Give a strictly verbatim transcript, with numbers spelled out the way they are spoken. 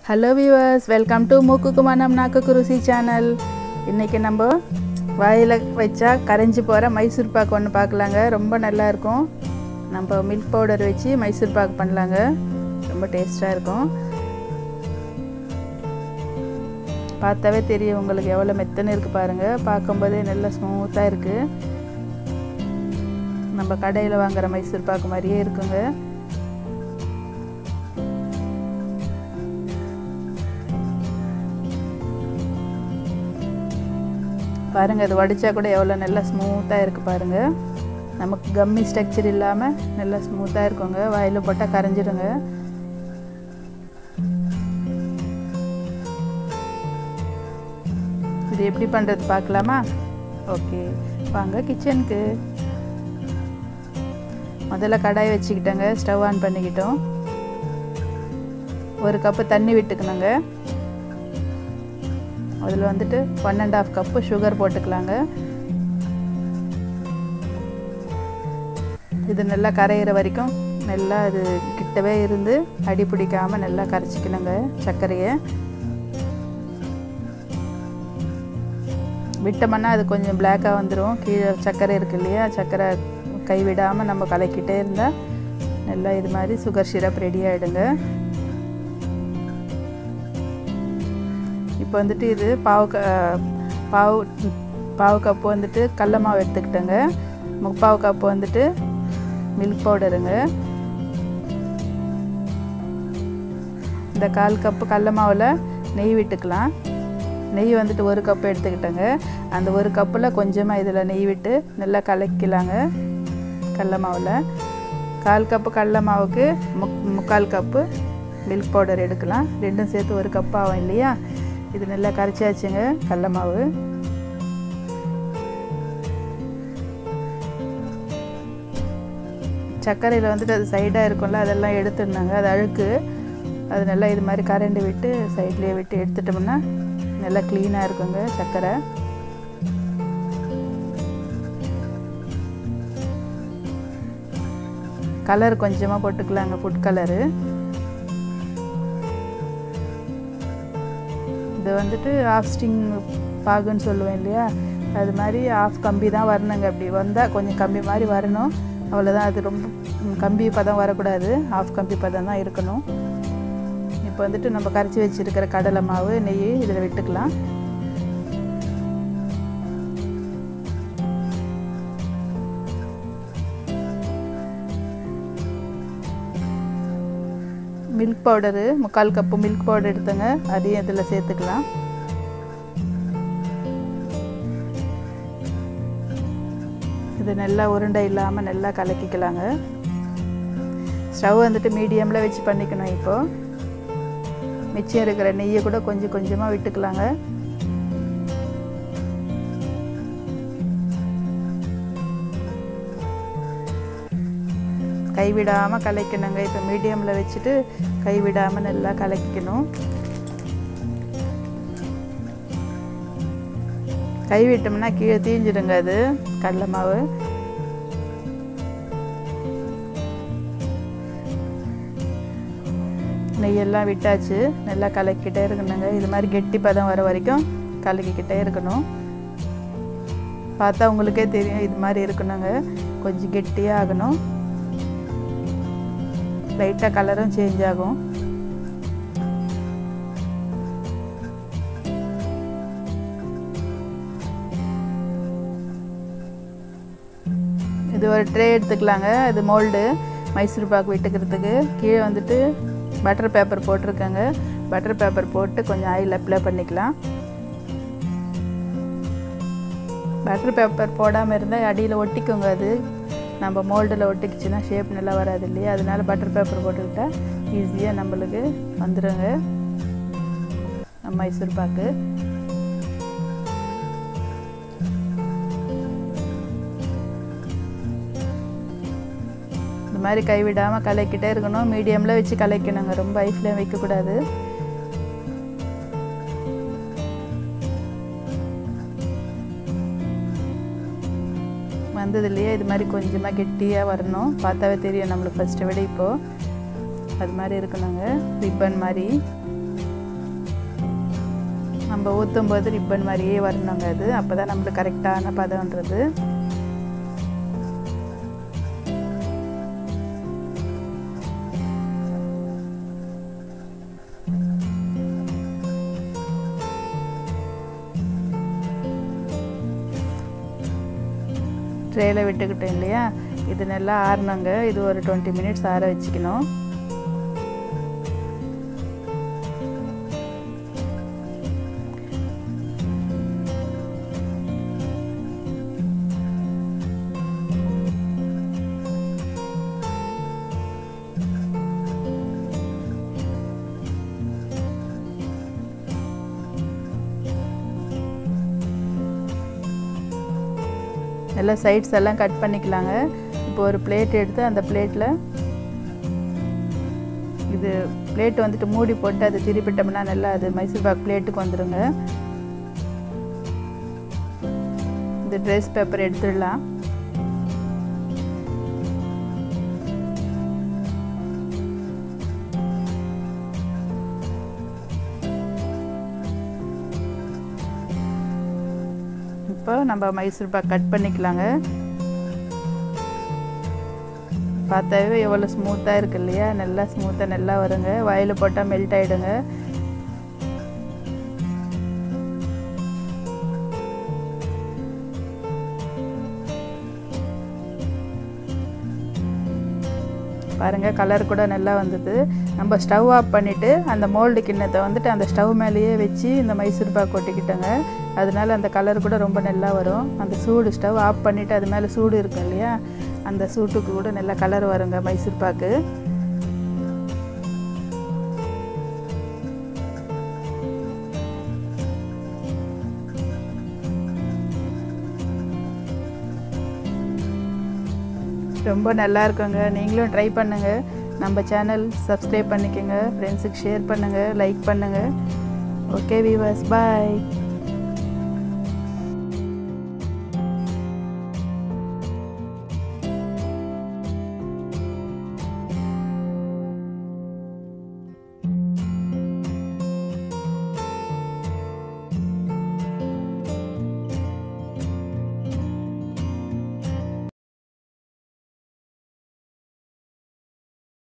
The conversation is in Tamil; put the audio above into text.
Hello viewers, welcome to மூக்குக்கு மனம் நாக்குக்கு ருசி சேனல். இன்னைக்கு நம்ம வாயில வச்சா கரைஞ்சு போற மைசூர் பாக்கு ஒன்னு பார்க்கலாங்க. ரொம்ப நல்லா இருக்கும். நம்ம மில்க் பவுடர் வச்சு மைசூர் பாக்கு பண்ணலாங்க. ரொம்ப டேஸ்டா இருக்கும். பார்த்தாவே தெரியும் உங்களுக்கு எவ்வளவு மெத்தன இருக்கு பாருங்க. பாக்கும்போதே நல்ல ஸ்மூத்தா இருக்கு. நம்ம கடையில வாங்குற மைசூர் பாக்கு மாதிரியே இருக்குங்க. பாருங்க இது வடிச்சா கூட எவ்வளவு நல்ல ஸ்மூத்தா இருக்கு பாருங்க. நமக்கு கம்மி ஸ்ட்ரக்சர் இல்லாம நல்ல ஸ்மூத்தா இருக்குங்க. வாயில போட்டா கரைஞ்சிடுங்க. இது எப்படி பண்றது பார்க்கலாமா? ஓகே வாங்க கிச்சனுக்கு. முதல்ல கடாய் வச்சுக்கிட்டங்க. ஸ்டவ் ஆன் பண்ணிக்கிட்டோம். ஒரு கப் தண்ணி விட்டுக்கணுங்க. அதில் வந்துட்டு one and half cup sugar போட்டுக்கலாங்க. இது நல்லா கரையிற வரைக்கும் நல்லா இது கிட்டவே இருந்து அடி பிடிக்காமல் நல்லா கரைச்சிக்கணுங்க சர்க்கரையை. விட்டோம்னா அது கொஞ்சம் பிளாக்காக வந்துடும். கீழே சர்க்கரை இருக்கு இல்லையா, சர்க்கரை கைவிடாமல் நம்ம கலக்கிட்டே இருந்தால் நல்லா இது மாதிரி சுகர் சிரப் ரெடி ஆகிடுங்க. இப்போ வந்துட்டு இது பாவு பாவு பாவு கப்பு வந்துட்டு கடல மாவு எடுத்துக்கிட்டேங்க. முப்பாவு கப்பு வந்துட்டு மில்க் பவுடருங்க. இந்த கால் கப்பு கடல மாவில் நெய் விட்டுக்கலாம். நெய் வந்துட்டு ஒரு கப்பு எடுத்துக்கிட்டேங்க. அந்த ஒரு கப்பில் கொஞ்சமாக இதில் நெய் விட்டு நல்லா கலக்கலாங்க. கடல மாவில் கால் கப்பு கடல மாவுக்கு முக் முக்கால் கப்பு மில்க் பவுடர் எடுக்கலாம். ரெண்டும் சேர்த்து ஒரு கப் ஆகும் இல்லையா. இது நல்லா கரைச்சாச்சுங்க கடல மாவு. சர்க்கரையில் வந்துட்டு அது சைடாக இருக்கும்ல, அதெல்லாம் எடுத்துடனாங்க. அது அழுக்கு. அது நல்லா இது மாதிரி கரண்டி விட்டு சைட்லேயே விட்டு எடுத்துட்டோம்னா நல்லா க்ளீனாக இருக்குங்க சர்க்கரை. கலர் கொஞ்சமாக போட்டுக்கலாங்க, ஃபுட் கலரு. இது வந்துட்டு ஆஃப் ஸ்டிங் பாகுன்னு சொல்லுவேன் இல்லையா, அது மாதிரி ஆஃப் கம்பி தான் வரணுங்க. அப்படி வந்தால் கொஞ்சம் கம்பி மாதிரி வரணும், அவ்வளோதான். அது ரொம்ப கம்பி பதம் வரக்கூடாது, ஆஃப் கம்பி பதம் தான் இருக்கணும். இப்போ வந்துட்டு நம்ம கரைச்சி வச்சுருக்கிற கடலை மாவு நெய் இதில் விட்டுக்கலாம். மில்க் பவுடரு முக்கால் கப்பு மில்க் பவுடர் எடுத்துங்க, அதையும் இதில் சேர்த்துக்கலாம். இது நல்லா உருண்டை இல்லாமல் நல்லா கலக்கிக்கலாங்க. ஸ்டவ் வந்துட்டு மீடியமில் வச்சு பண்ணிக்கணும். இப்போது மிச்சம் இருக்கிற நெய்யை கூட கொஞ்சம் கொஞ்சமாக விட்டுக்கலாங்க. கைவிடாமல் கலக்கணுங்க. இப்போ மீடியமில் வச்சுட்டு கைவிடாமல் நல்லா கலக்கணும். கை விட்டோம்னா கீழே தீஞ்சிடுங்க அது கடலை மாவு. நெய்யெல்லாம் விட்டாச்சு. நல்லா கலக்கிட்டே இருக்கணுங்க. இது மாதிரி கெட்டி பதம் வர வரைக்கும் கலக்கிக்கிட்டே இருக்கணும். பார்த்தா உங்களுக்கே தெரியும் இது மாதிரி இருக்கணுங்க. கொஞ்சம் கெட்டியாக ஆகணும். லைட்டாக கலரும் சேஞ்ச் ஆகும். இது ஒரு ட்ரே எடுத்துக்கலாங்க. இது மோல்டு மைசூர் பாக்கு விட்டுக்கிறதுக்கு. கீழே வந்துட்டு பட்டர் பேப்பர் போட்டிருக்கேங்க. பட்டர் பேப்பர் போட்டு கொஞ்சம் ஆயில் அப்ளை பண்ணிக்கலாம். பட்டர் பேப்பர் போடாமல் இருந்தால் அடியில் ஒட்டிக்குங்க. அது நம்ம மோல்டில் ஒட்டிக்கிச்சுன்னா ஷேப் நல்லா வராது இல்லையா, அதனால பட்டர் பேப்பர் போட்டுக்கிட்டா ஈஸியாக நம்மளுக்கு வந்துடுங்க நம்ம மைசூர் பாக்கு. இந்த மாதிரி கைவிடாமல் கலக்கிட்டே இருக்கணும். மீடியமில் வச்சு கலக்கணுங்க, ரொம்ப ஹை ஃப்ளேம் வைக்கக்கூடாது. வந்தது இல்லையா, இது மாதிரி கொஞ்சமாக கெட்டியாக வரணும். பார்த்தாவே தெரியும் நம்மளுக்கு ஃபஸ்ட்டை விட இப்போது அது மாதிரி இருக்கணுங்க. ரிப்பன் மாதிரி நம்ம ஊற்றும் போது ரிப்பன் மாதிரியே வரணுங்க அது. அப்போ தான் நம்மளுக்கு கரெக்டான பதம்ன்றது. ட்ரேயில் விட்டுக்கிட்டோம் இல்லையா, இது நல்லா ஆறணுங்க. இது ஒரு டுவெண்ட்டி மினிட்ஸ் ஆற வச்சுக்கணும். நல்லா சைட்ஸ் எல்லாம் கட் பண்ணிக்கலாங்க. இப்போ ஒரு பிளேட் எடுத்து அந்த பிளேட்டில் இது பிளேட் வந்துட்டு மூடி போட்டு அது திருப்பிட்டோம்னா நல்லா அது மைசூர் பாக் பிளேட்டுக்கு வந்துடுங்க. இந்த ட்ரெஸ் பேப்பர் எடுத்துடலாம். இப்போ நம்ம மைசூர் பாக் கட் பண்ணிக்கலாங்க. பார்த்தாவே எவ்வளோ ஸ்மூத்தாக இருக்கு இல்லையா, நல்லா ஸ்மூத்தாக நல்லா வருங்க. வாயில் போட்டால் மெல்ட் ஆகிடுங்க. பாருங்கள், கலர் கூட நல்லா வந்தது. நம்ம ஸ்டவ் ஆஃப் பண்ணிவிட்டு அந்த மோல்டு கிண்ணத்தை வந்துட்டு அந்த ஸ்டவ் மேலேயே வச்சு இந்த மைசூர் பாக் கொட்டிக்கிட்டோங்க. அதனால அந்த கலர் கூட ரொம்ப நல்லா வரும். அந்த சூடு ஸ்டவ் ஆஃப் பண்ணிவிட்டு அது மேலே சூடு இருக்கும் இல்லையா, அந்த சூட்டுக்கு கூட நல்லா கலர் வருங்க மைசூர் பாக்கு. ரொம்ப நல்லா இருக்குங்க. நீங்களும் ட்ரை பண்ணுங்கள். நம்ம சேனல் சப்ஸ்கிரைப் பண்ணிக்கோங்க, ஃப்ரெண்ட்ஸுக்கு ஷேர் பண்ணுங்கள், லைக் பண்ணுங்கள். ஓகே வீவர்ஸ், பாய்.